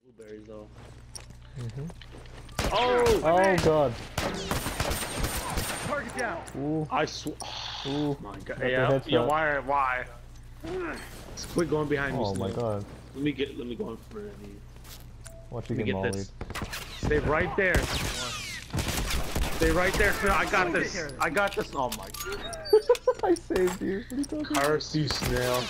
Blueberries though. Oh god. Target down. Ooh. I swear. Ooh. My god. That's a Yeah. headshot. Yeah. Why? Let's quit going behind me. Oh my god. Let me go in for it. Watch you Let me get get mollied. this. Stay right there. Stay right there, Phil. I got this. I got this. Oh my god. I saved you. What are you talking about? Curse you, snail.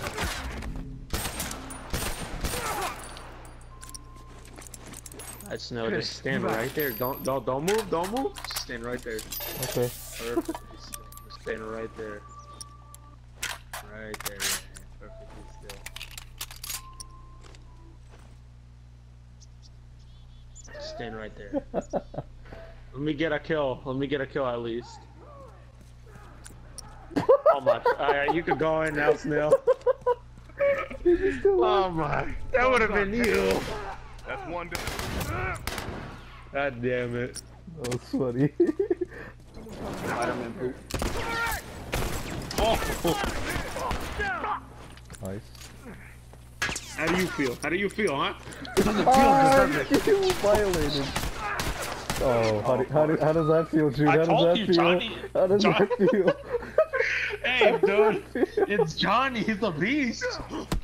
That snail just stand right there. Don't move. Don't move. Just stand right there. Okay. Perfect. Just stand right there. Right there. Yeah. Perfectly still. Stand right there. Let me get a kill. Let me get a kill at least. Oh my! Alright, you could go in now, Snail. Oh my! That would have been you. That's one. God damn it! That was funny. Spider-Man poop. Oh! Nice. How do you feel? How do you feel, huh? You violated. Oh, how does that feel, Jude? How does that feel? Johnny. How does that feel? Hey, dude, it's Johnny. He's a beast.